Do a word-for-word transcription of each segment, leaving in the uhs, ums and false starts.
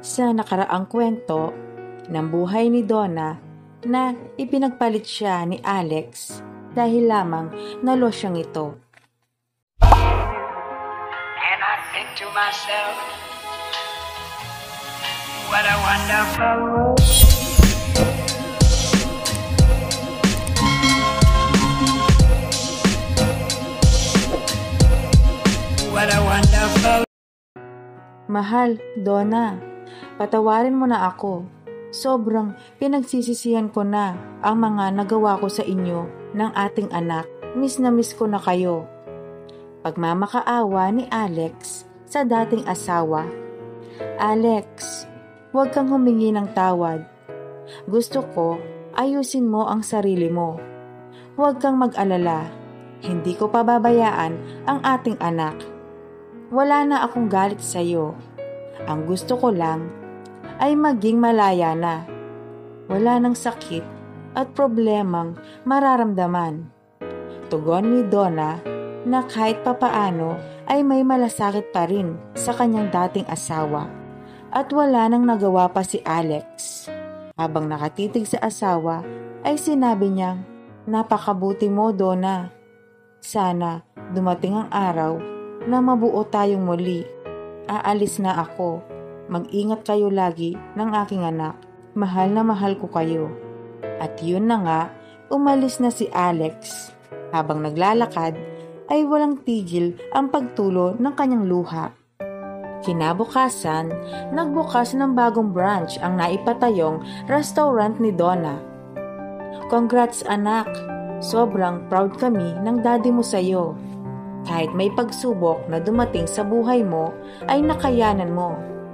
sa nakaraang kwento ng buhay ni Donna na ipinagpalit siya ni Alex dahil lamang nalo siyang ito. And I think to myself, what a wonderful world. What a wonderful. Mahal, Donna, patawarin mo na ako. Sobrang pinagsisisihan ko na ang mga nagawa ko sa inyo ng ating anak. Miss na miss ko na kayo. Pagmamakaawa ni Alex sa dating asawa. Alex, huwag kang humingi ng tawad. Gusto ko, ayusin mo ang sarili mo. Huwag kang mag-alala. Hindi ko pababayaan ang ating anak. Wala na akong galit sa iyo. Ang gusto ko lang ay maging malaya na. Wala nang sakit at problemang mararamdaman. Tugon ni Donna na kahit papaano ay may malasakit pa rin sa kanyang dating asawa. At wala nang nagawa pa si Alex. Habang nakatitig sa asawa ay sinabi niyang, napakabuti mo, Donna. Sana dumating ang araw na mabuo tayong muli. Aalis na ako. Mag-ingat kayo lagi ng aking anak. Mahal na mahal ko kayo. At yun na nga, umalis na si Alex. Habang naglalakad, ay walang tigil ang pagtulo ng kanyang luha. Kinabukasan, nagbukas ng bagong branch ang naipatayong restaurant ni Donna. Congrats anak! Sobrang proud kami ng daddy mo sa'yo. Kahit may pagsubok na dumating sa buhay mo, ay nakayanan mo.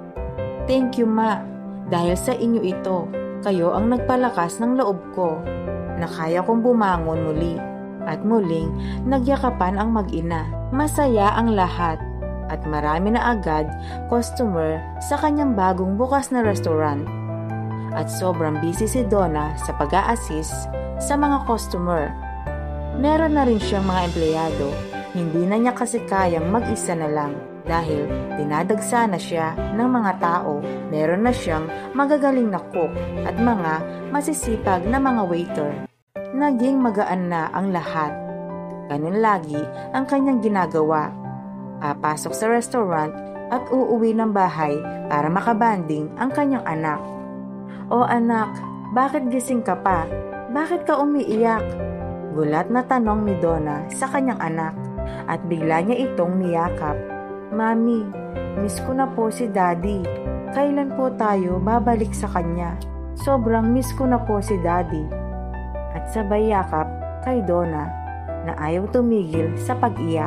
Thank you, Ma. Dahil sa inyo ito, kayo ang nagpalakas ng loob ko na kaya kong bumangon muli. At muling, nagyakapan ang mag-ina. Masaya ang lahat at marami na agad customer sa kanyang bagong bukas na restaurant. At sobrang busy si Donna sa pag-a-assist sa mga customer. Meron na rin siyang mga empleyado. Hindi na niya kasi kayang mag-isa na lang dahil dinadagsa na siya ng mga tao. Meron na siyang magagaling na cook at mga masisipag na mga waiter. Naging magaan na ang lahat. Ganun lagi ang kanyang ginagawa. Papasok sa restaurant at uuwi ng bahay para makabanding ang kanyang anak. O anak, bakit gising ka pa? Bakit ka umiiyak? Gulat na tanong ni Donna sa kanyang anak. At bigla niya itong niyakap. Mami, miss ko na po si Daddy. Kailan po tayo babalik sa kanya? Sobrang miss ko na po si Daddy. At sabay yakap kay Donna na ayaw tumigil sa pag-iyak.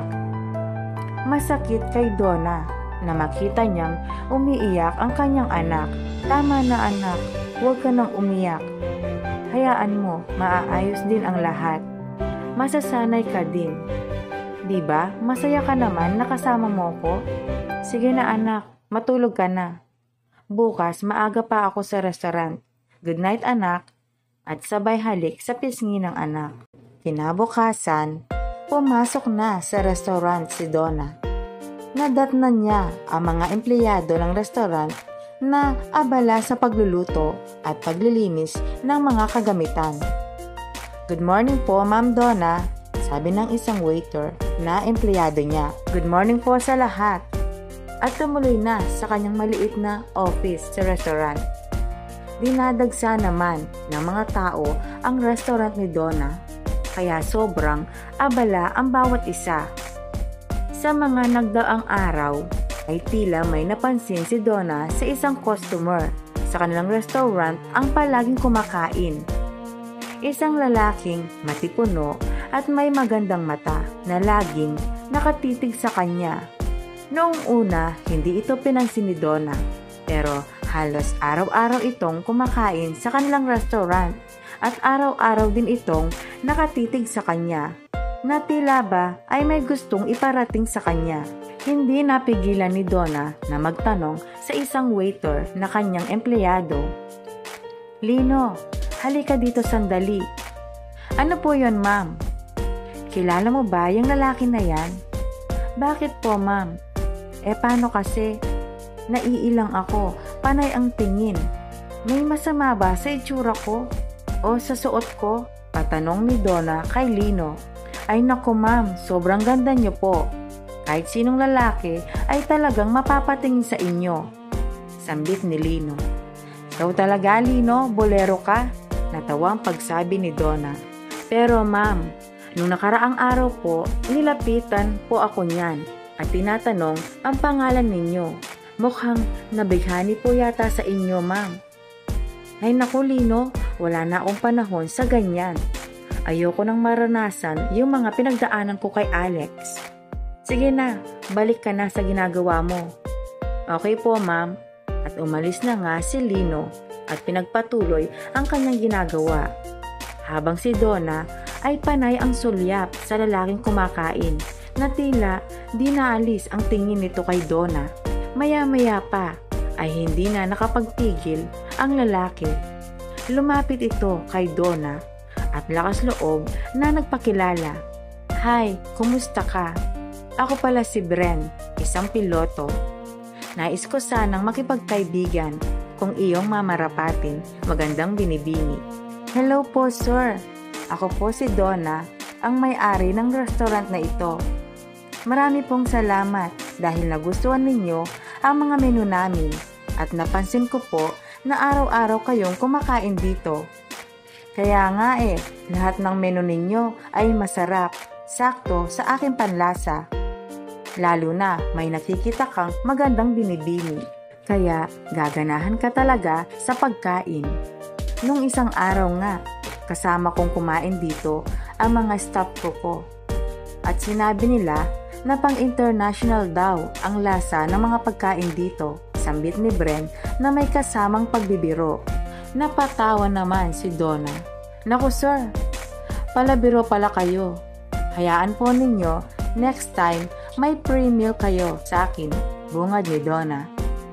Masakit kay Donna na makita niyang umiiyak ang kanyang anak. Tama na anak, huwag ka nang umiyak. Hayaan mo, maaayos din ang lahat. Masasanay ka din. Diba, masaya ka naman nakasama mo ko? Sige na anak, matulog ka na. Bukas maaga pa ako sa restaurant. Good night anak. At sabay halik sa pisngi ng anak. Kinabukasan, pumasok na sa restaurant si Donna. Nadatnan niya ang mga empleyado ng restaurant na abala sa pagluluto at paglilinis ng mga kagamitan. Good morning po, Ma'am Donna, sabi ng isang waiter na empleyado niya. Good morning po sa lahat. At tumuloy na sa kanyang maliit na office sa restaurant. Dinadagsa naman ng mga tao ang restaurant ni Donna, kaya sobrang abala ang bawat isa. Sa mga nagdaang araw, ay tila may napansin si Donna sa isang customer sa kanilang restaurant ang palaging kumakain. Isang lalaking matipuno at may magandang mata na laging nakatitig sa kanya. Noong una, hindi ito pinansin ni Donna, pero halos araw-araw itong kumakain sa kanilang restaurant at araw-araw din itong nakatitig sa kanya na tila ba ay may gustong iparating sa kanya. Hindi napigilan ni Donna na magtanong sa isang waiter na kanyang empleyado. Lino, halika dito sandali. Ano po yon, ma'am? Kilala mo ba yung lalaki na yan? Bakit po, ma'am? Eh paano kasi? Naiilang ako panay ang tingin. May masama ba sa itsura ko o sa suot ko? Patanong ni Donna kay Lino. Ay naku ma'am, sobrang ganda niyo po. Kahit sinong lalaki ay talagang mapapatingin sa inyo. Sambit ni Lino. Ikaw talaga Lino, bolero ka? Natawa ang pagsabi ni Donna. Pero ma'am, nung nakaraang araw po, nilapitan po ako niyan at tinatanong ang pangalan ninyo. Mukhang nabighani po yata sa inyo ma'am. Ay naku Lino, wala na akong panahon sa ganyan. Ayoko nang maranasan yung mga pinagdaanan ko kay Alex. Sige na, balik ka na sa ginagawa mo. Okay po ma'am. At umalis na nga si Lino at pinagpatuloy ang kanyang ginagawa. Habang si Donna ay panay ang sulyap sa lalaking kumakain na tila di naalis ang tingin nito kay Donna. Maya-maya pa ay hindi na nakapagpigil ang lalaki. Lumapit ito kay Donna at lakas loob na nagpakilala. Hi, kumusta ka? Ako pala si Bren, isang piloto. Nais ko sanang makipagkaibigan kung iyong mamarapatin, magandang binibini. Hello po sir, ako po si Donna, ang may-ari ng restaurant na ito. Marami pong salamat dahil nagustuhan ninyo ang mga menu namin at napansin ko po na araw-araw kayong kumakain dito. Kaya nga eh, lahat ng menu ninyo ay masarap, sakto sa aking panlasa. Lalo na may nakikita kang magandang binibini. Kaya gaganahan ka talaga sa pagkain. Nung isang araw nga, kasama kong kumain dito ang mga staff ko ko. At sinabi nila na pang-international daw ang lasa ng mga pagkain dito. Sambit ni Bren na may kasamang pagbibiro. Napatawa naman si Donna. Naku sir, palabiro pala kayo. Hayaan po ninyo, next time may free meal kayo sa akin, bungad ni Donna.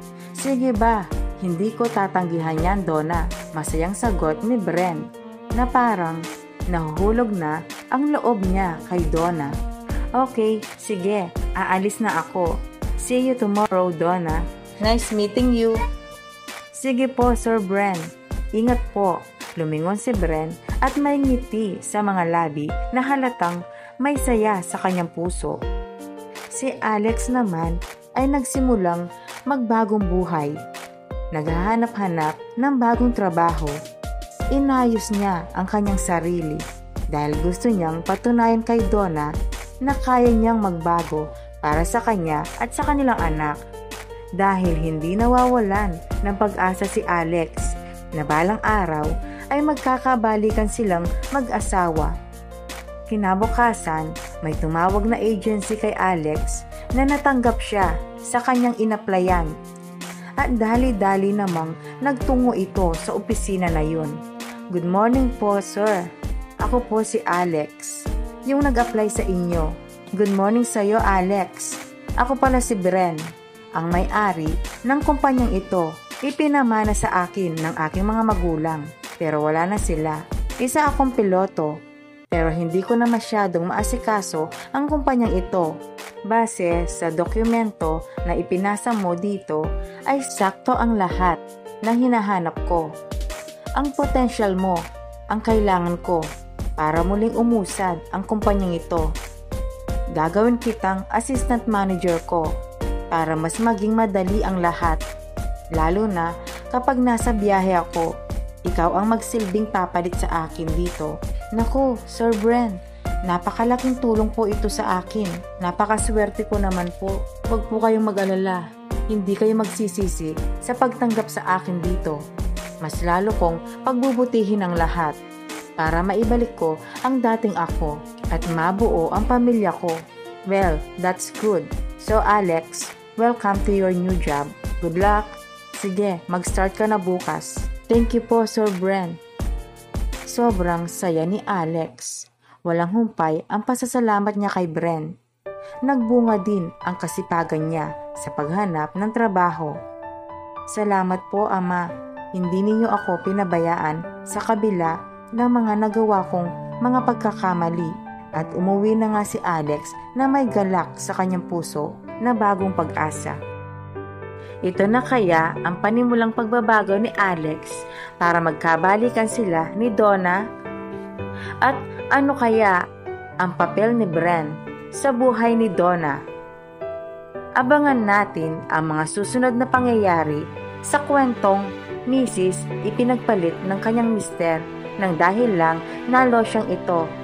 Sige ba, hindi ko tatanggihan yan Donna, masayang sagot ni Bren na parang nahuhulog na ang loob niya kay Donna. Okay, sige, aalis na ako. See you tomorrow Donna. Nice meeting you. Sige po Sir Bren, ingat po. Lumingon si Bren at may ngiti sa mga labi na halatang may saya sa kanyang puso. Si Alex naman ay nagsimulang magbagong buhay. Naghahanap-hanap ng bagong trabaho. Inayos niya ang kanyang sarili dahil gusto niyang patunayan kay Donna na kaya niyang magbago para sa kanya at sa kanilang anak. Dahil hindi nawawalan ng pag-asa si Alex na balang araw ay magkakabalikan silang mag-asawa. Kinabukasan, may tumawag na agency kay Alex na natanggap siya sa kanyang inaplayan. At dali-dali namang nagtungo ito sa opisina na yun. Good morning po, sir. Ako po si Alex, yung nag-apply sa inyo. Good morning sa iyo, Alex. Ako pala si Bren, ang may-ari ng kumpanyang ito. Ipinamana sa akin ng aking mga magulang, pero wala na sila. Isa akong piloto, pero hindi ko na masyadong maasikaso ang kumpanyang ito. Base sa dokumento na ipinasa mo dito, ay sakto ang lahat ng hinahanap ko. Ang potential mo, ang kailangan ko para muling umusad ang kumpanyang ito. Gagawin kitang assistant manager ko para mas maging madali ang lahat. Lalo na kapag nasa biyahe ako, ikaw ang magsilbing papalit sa akin dito. Naku, Sir Bren, napakalaking tulong po ito sa akin. Napakaswerte ko naman po. Huwag po kayong mag-alala. Hindi kayo magsisisi sa pagtanggap sa akin dito. Mas lalo kong pagbubutihin ang lahat para maibalik ko ang dating ako at mabuo ang pamilya ko. Well, that's good. So Alex, welcome to your new job. Good luck. Sige, mag-start ka na bukas. Thank you po, Sir Bren. Sobrang saya ni Alex. Walang humpay ang pasasalamat niya kay Bren. Nagbunga din ang kasipagan niya sa paghanap ng trabaho. Salamat po, Ama. Hindi ninyo ako pinabayaan sa kabila ng mga nagawa kong mga pagkakamali. At umuwi na nga si Alex na may galak sa kanyang puso na bagong pag-asa. Ito na kaya ang panimulang pagbabago ni Alex para magkabalikan sila ni Donna? At ano kaya ang papel ni Bren sa buhay ni Donna? Abangan natin ang mga susunod na pangyayari sa kwentong Misis ipinagpalit ng kanyang mister nang dahil lang nalosyang ito